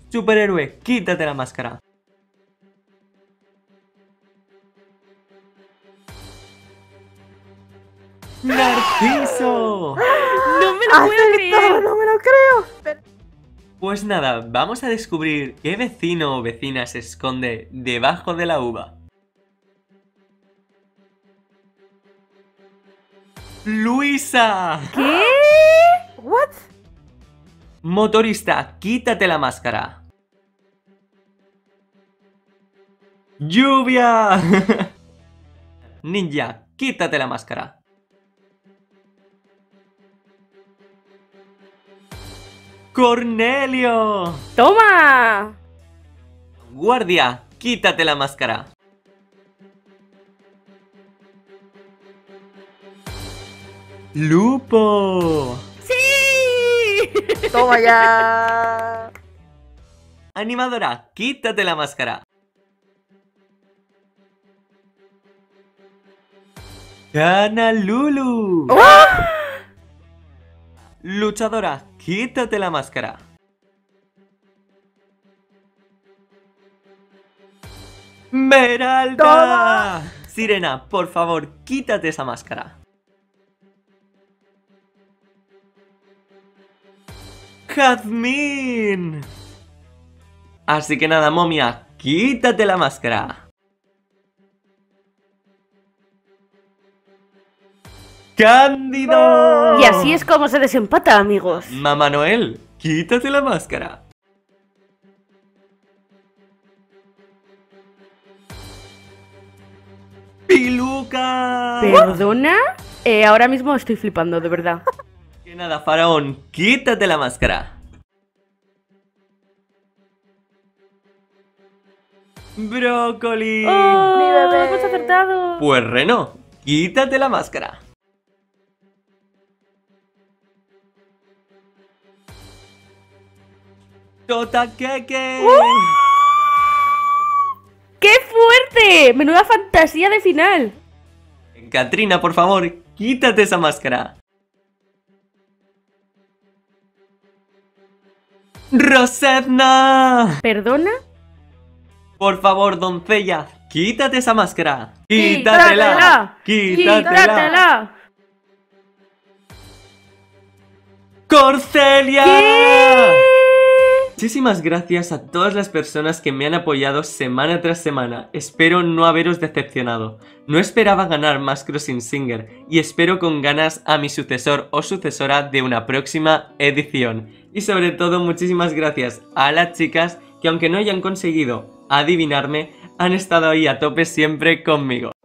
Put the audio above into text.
Superhéroe, quítate la máscara. ¡Narciso! ¡No me lo puedo creer! ¡No me lo creo! Pues nada, vamos a descubrir qué vecino o vecina se esconde debajo de la uva. ¡Luisa! ¿Qué? ¿What? Motorista, quítate la máscara. ¡Lluvia! Ninja, quítate la máscara. ¡Cornelio! ¡Toma! Guardia, quítate la máscara. ¡Lupo! ¡Sí! ¡Toma ya! Animadora, quítate la máscara. ¡Gana Lulu! ¡Oh! Luchadora, quítate la máscara. ¡Meralda! ¡Toma! Sirena, por favor, quítate esa máscara. ¡Jazmín! Así que nada, momia, quítate la máscara. ¡Cándido! Y así es como se desempata, amigos. Mamá Noel, quítate la máscara. ¡Piluca! ¿Perdona? Ahora mismo estoy flipando, de verdad. Que nada, faraón, quítate la máscara. ¡Brócoli! ¡Oh! Mi bebé. ¡Hemos acertado! Pues Reno, quítate la máscara. ¡Totaqueque! ¡Qué fuerte! ¡Menuda fantasía de final! Katrina, por favor, quítate esa máscara. ¡Rosetna! ¿Perdona? Por favor, doncella, quítate esa máscara. ¡Quítatela! ¡Quítatela! ¡Corcelia! ¿Qué? Muchísimas gracias a todas las personas que me han apoyado semana tras semana. Espero no haberos decepcionado. No esperaba ganar Mask Crossing Singer y espero con ganas a mi sucesor o sucesora de una próxima edición. Y sobre todo muchísimas gracias a las chicas que aunque no hayan conseguido adivinarme, han estado ahí a tope siempre conmigo.